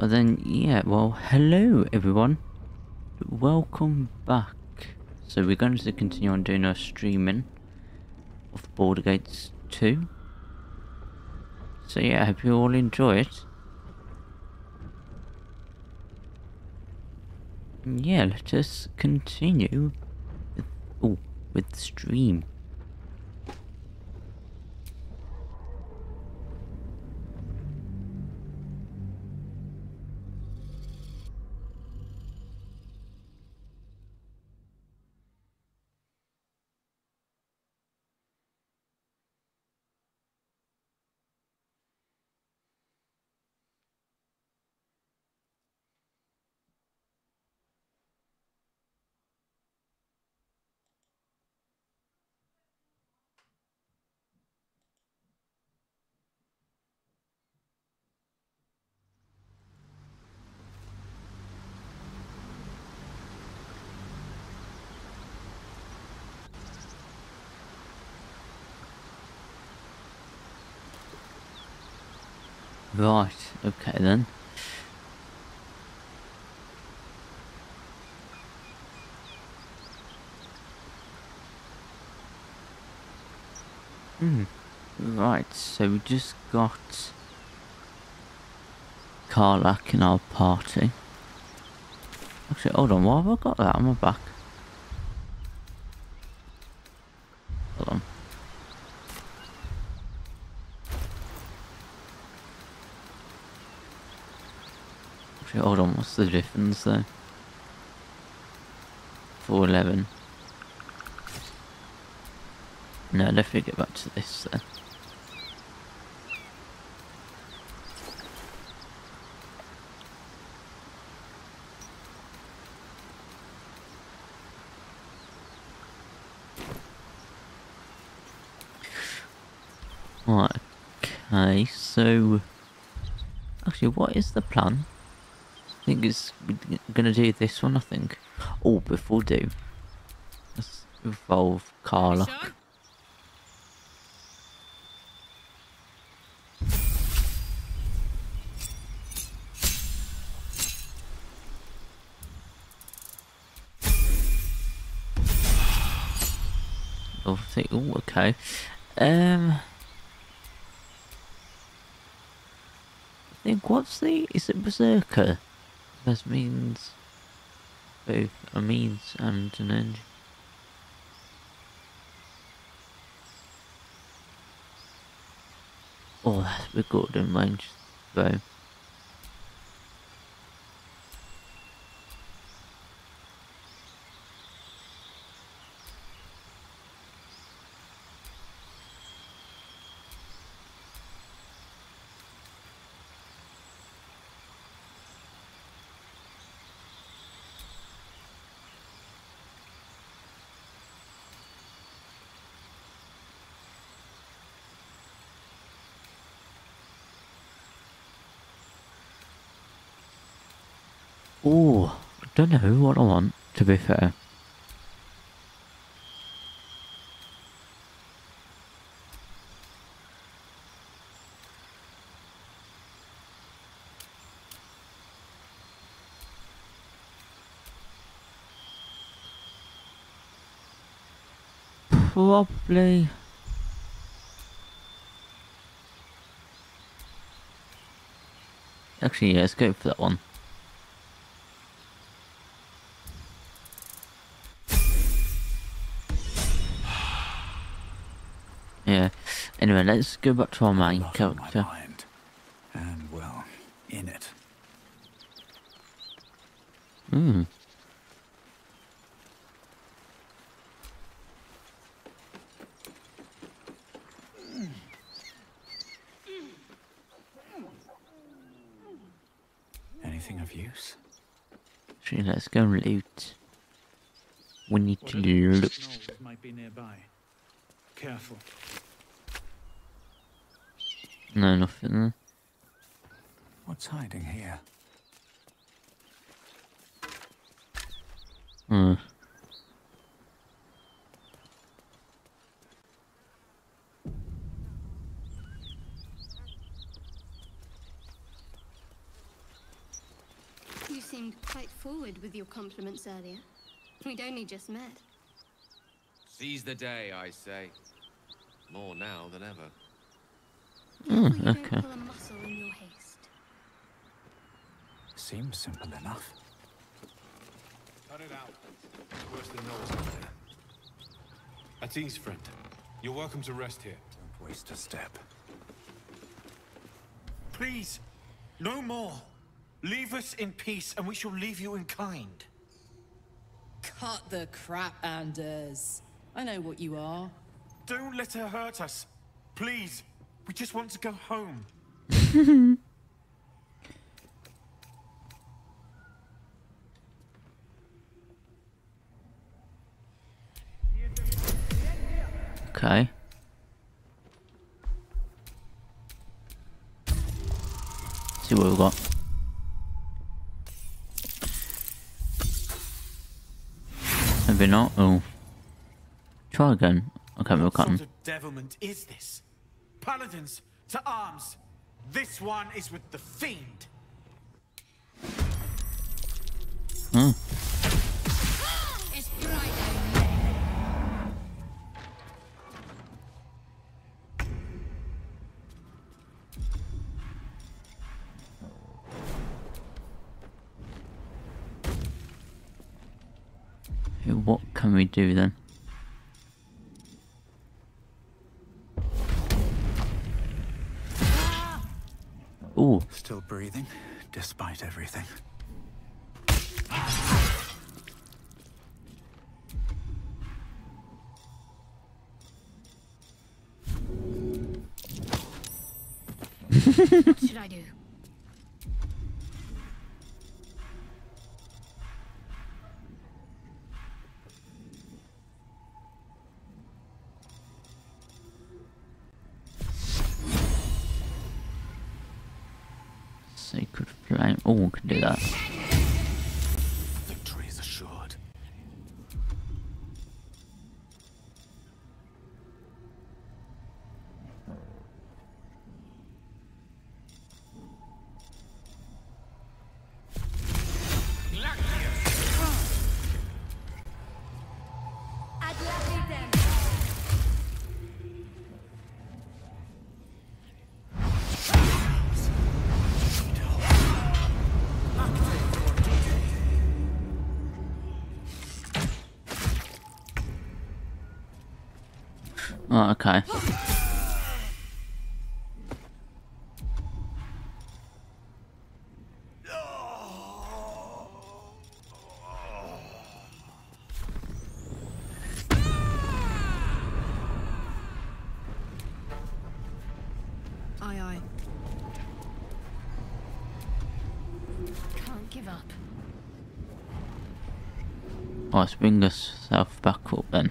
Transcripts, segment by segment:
Well then, yeah, well, hello everyone. Welcome back. So we're going to continue on doing our streaming of Baldur Gates 2. So yeah, I hope you all enjoy it. And yeah, let us continue with the stream. Right, okay then. Right, so we just got Karlak in our party. Actually, hold on, why have I got that on my back? Hold on. Actually, hold on, what's the difference though? 411. No, let's get back to this then. Right, okay, so actually what is the plan? I think we're gonna do this one, I think. Oh, before we do, let's evolve Karlak. Oh, okay. I think is it Berserker? That means both a means and an end. Oh, that's a good in range though. Oh, I don't know what I want, to be fair. Probably. Actually, yeah, let's go for that one. Yeah. Anyway, let's go back to our main character. My mind, and well, in it. Anything of use? Actually, let's go and loot. We need to loot. Might be nearby. Careful. No, nothing there. What's hiding here? seemed quite forward with your compliments earlier. We'd only just met. Seize the day, I say. More now than ever. Careful you okay. don't pull a muscle in your haste. Seems simple enough. Cut it out. Worse than those out there. At ease, friend. You're welcome to rest here. Don't waste a step. Please, no more. Leave us in peace, and we shall leave you in kind. Cut the crap, Anders. I know what you are. Don't let her hurt us. Please, we just want to go home. Okay. See what we've got. Maybe not. Oh. Try again. Okay, we'll cut What him. sort of devilment is this? Paladins, to arms! This one is with the fiend. Hmm. It's Friday. What can we do then? Ooh. Still breathing, despite everything. What should I do? Sacred flame. Oh, we can do that. Victory is assured. Oh, okay. Aye, aye. Can't give up. Oh, let's bring ourselves back up then.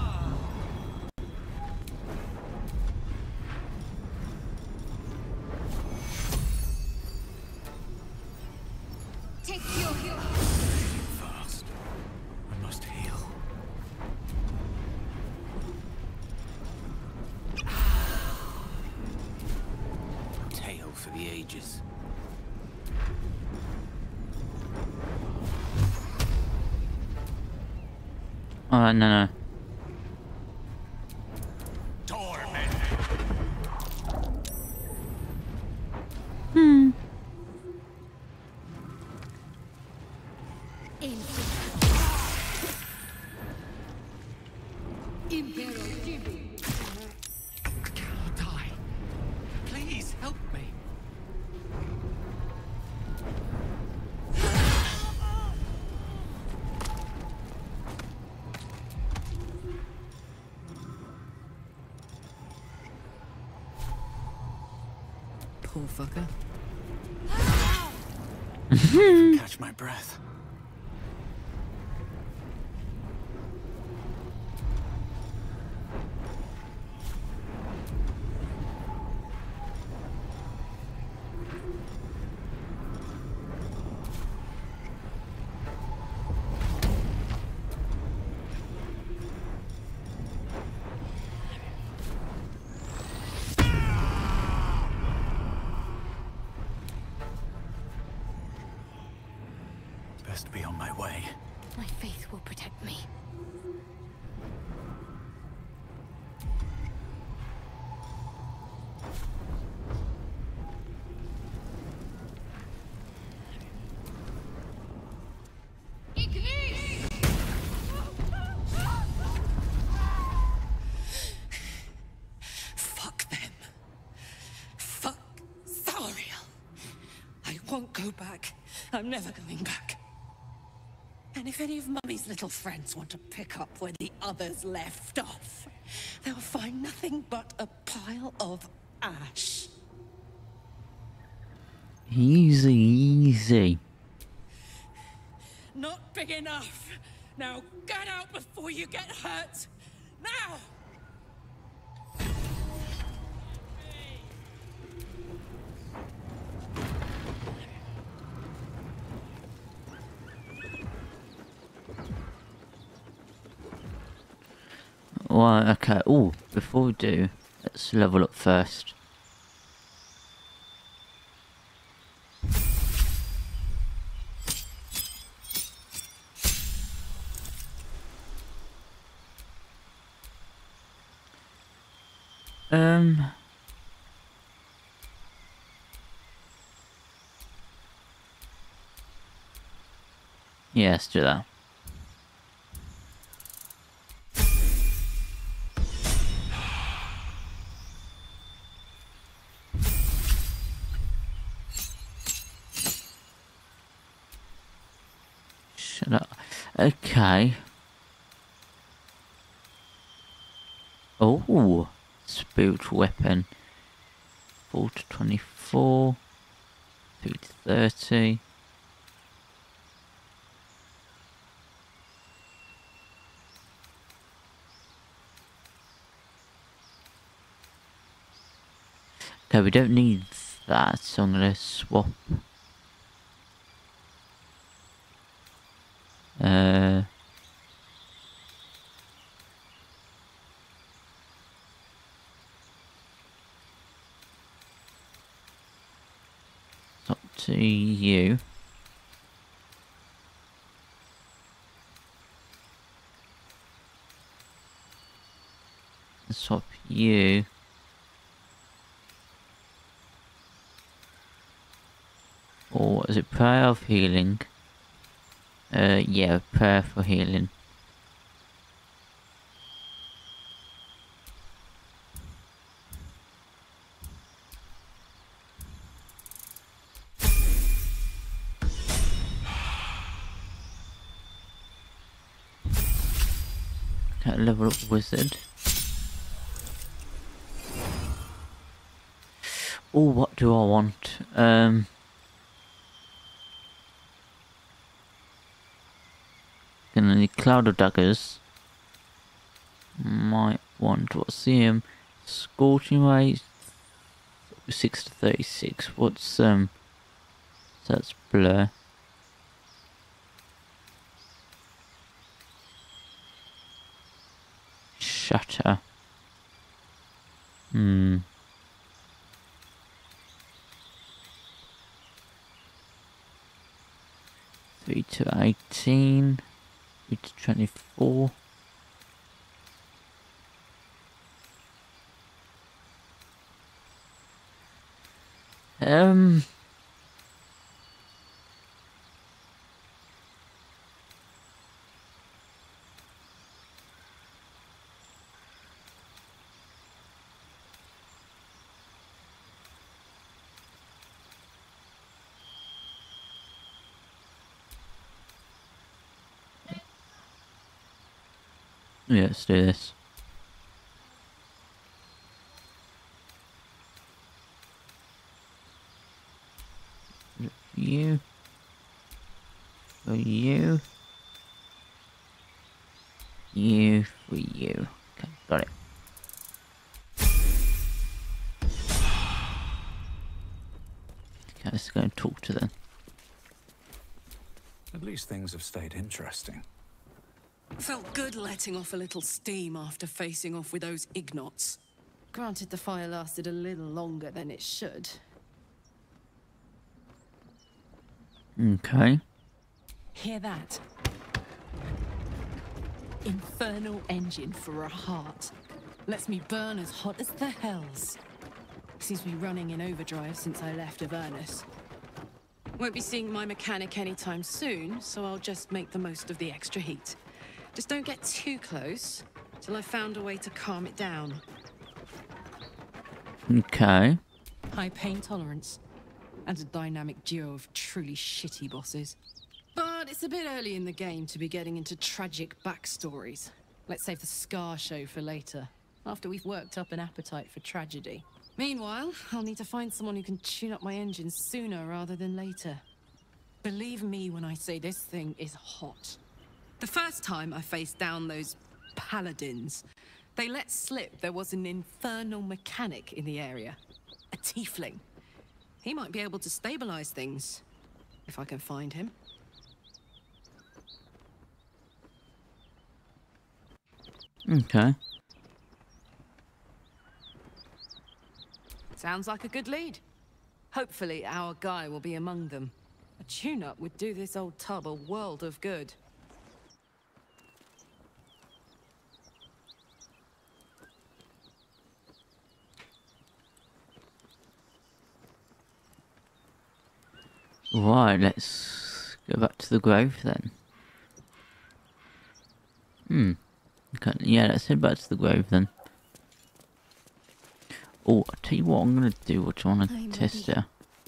Take your heal. Fast. I must heal. Tale for the ages. Oh, no. I cannot die. Please help me. Poor fucker. Catch my breath. best be on my way. My faith will protect me. Fuck them. Fuck Thariel. I won't go back. I'm never going back. And if any of Mummy's little friends want to pick up where the others left off, they'll find nothing but a pile of ash. Easy, easy. Not big enough. Now get out before you get hurt. Now! Right, okay. Oh, before we do, let's level up first. Yeah, let's do that. Shut up. Okay. Oh, spiritual weapon. 4 to 24. 3 to 30. Okay, we don't need that, so I'm gonna swap. Up to you. Swap you. Or is it prayer of healing? Yeah, prayer for healing. Okay, level up wizard. Oh, what do I want? Gonna need cloud of daggers. Might want, what's the scorching ray? 6 to 36. What's so that's blur. Shatter. 3 to 18. 3 to 24. Yeah, let's do this. You. For you. You for you. Okay, got it. Okay, let's go and talk to them. At least things have stayed interesting. Felt good letting off a little steam after facing off with those ignots. Granted, the fire lasted a little longer than it should. Okay. Hear that? Infernal engine for a heart. Lets me burn as hot as the hells. Seems to be running in overdrive since I left Avernus. Won't be seeing my mechanic anytime soon, so I'll just make the most of the extra heat. Just don't get too close till I've found a way to calm it down. Okay. High pain tolerance. And a dynamic duo of truly shitty bosses. But it's a bit early in the game to be getting into tragic backstories. Let's save the Scar show for later, after we've worked up an appetite for tragedy. Meanwhile, I'll need to find someone who can tune up my engine sooner rather than later. Believe me when I say this thing is hot. The first time I faced down those paladins, they let slip there was an infernal mechanic in the area. A tiefling. He might be able to stabilize things, if I can find him. Okay. Sounds like a good lead. Hopefully our guy will be among them. A tune-up would do this old tub a world of good. Right, let's go back to the grove then. Okay, yeah, let's head back to the grove then. Oh, I'll tell you what I'm gonna do. What do you want to test here?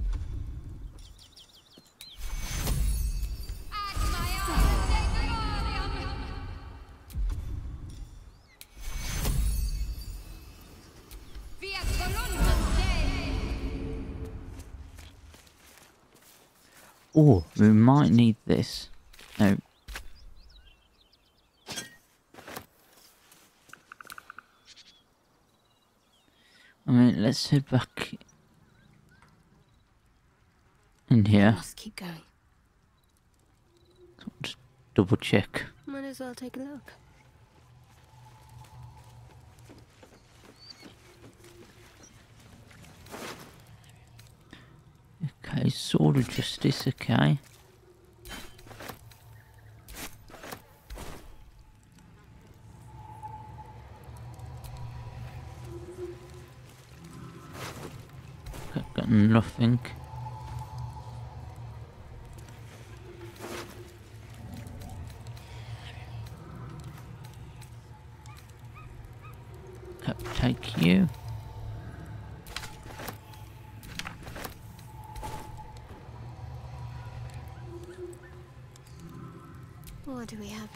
Oh, we might need this. No. I mean, let's head back in here. Let's keep going. Just double check. Might as well take a look. Okay, Sword of Justice, okay. Got nothing. Take you. What do we have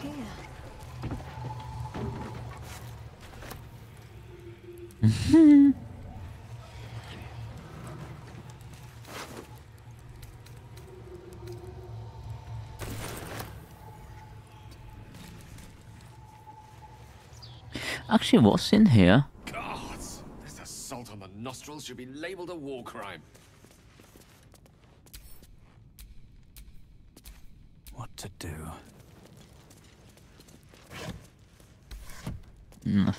here? Actually, what's in here? Gods! This assault on the nostrils should be labeled a war crime. What to do? Nothing.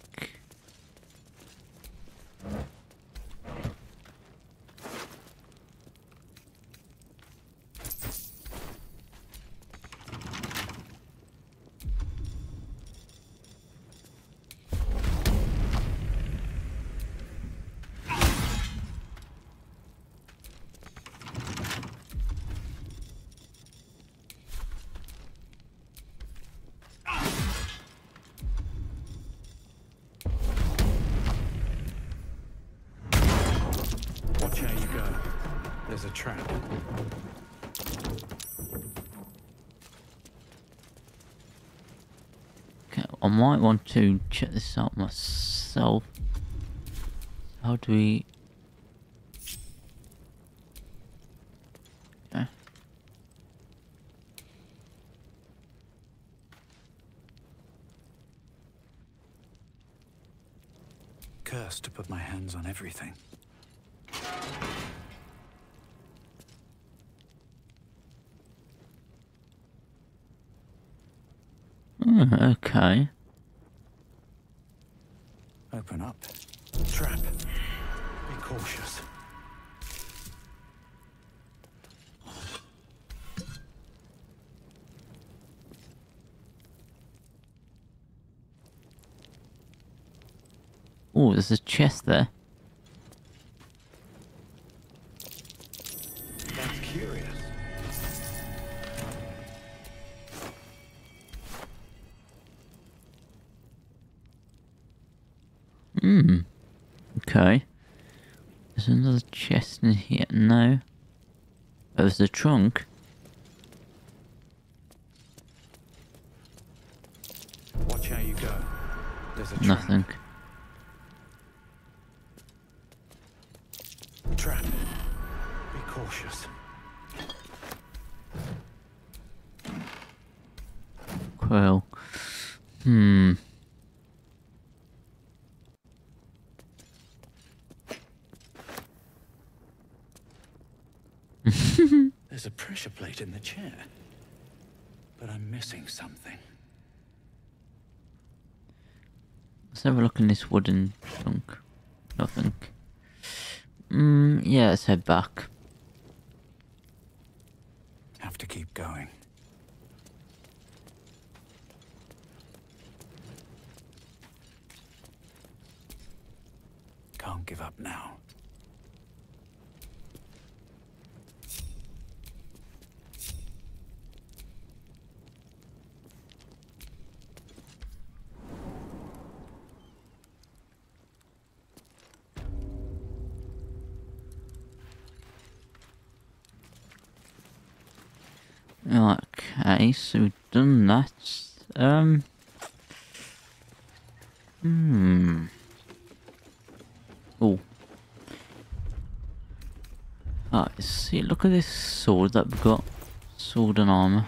Watch how you go. There's a trap. Okay, I might want to check this out myself. How do we... Okay. Cursed to put my hands on everything. Okay. Open up. Trap. Be cautious. there's a chest there. That's curious. Okay. There's another chest in here. No. Oh, there's a trunk. Watch how you go. There's a trap. Nothing. Trap. Be cautious. Well. There's a pressure plate in the chair. But I'm missing something. Let's have a look in this wooden trunk. Nothing. Yeah, let's head back. Have to keep going. Can't give up now. Okay, so we've done that. Oh. Alright, see, look at this sword that we've got. Sword and armor.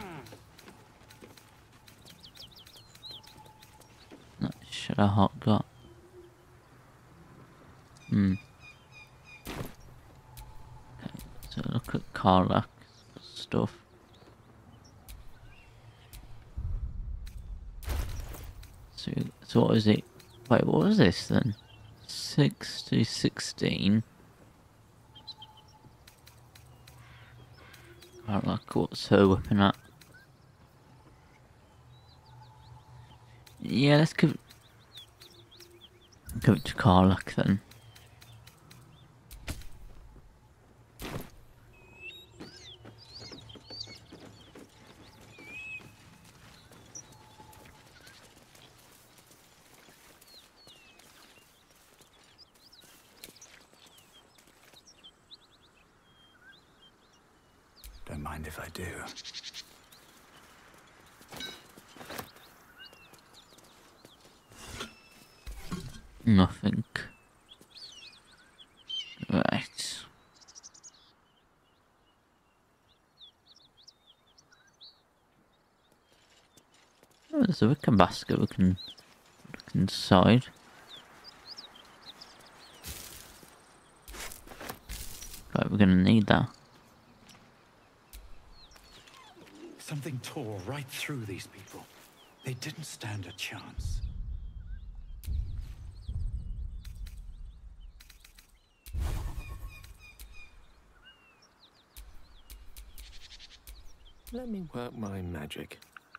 That Shadow Heart got. Okay, so look at Karlak's stuff. So what was it? Wait, what was this then? 6 to 16. Karlak, what's her weapon at? Yeah, let's give it to Karlak then. Don't mind if I do. Nothing. Right. Oh, there's a wicker basket we can look inside. Right, we're gonna need that. Something tore right through these people. They didn't stand a chance. Let me work my magic.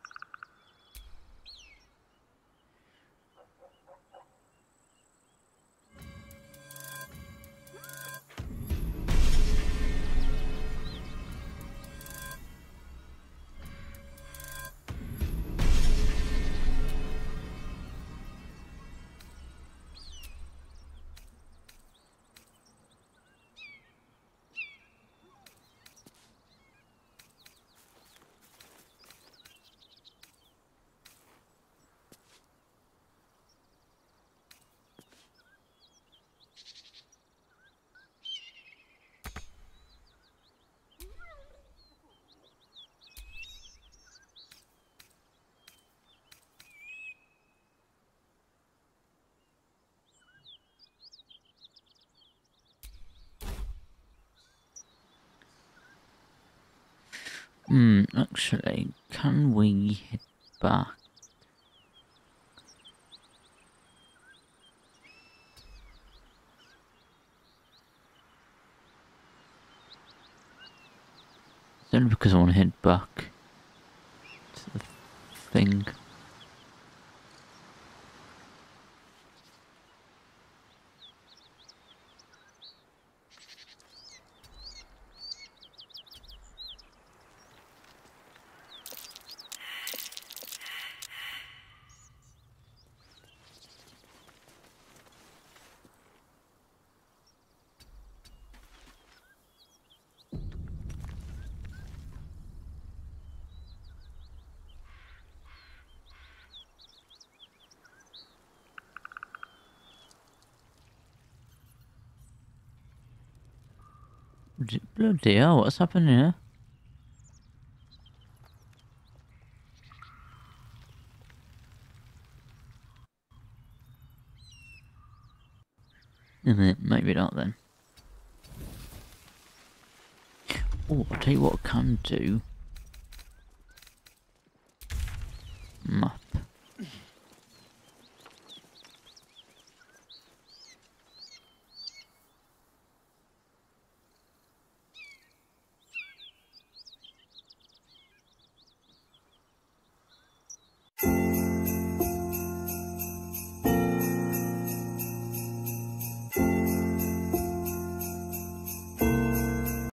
Actually, can we head back? It's only because I want to head back to the thing. Bloody hell, what's happening here? Maybe not then. Oh, I'll tell you what I can do. Map.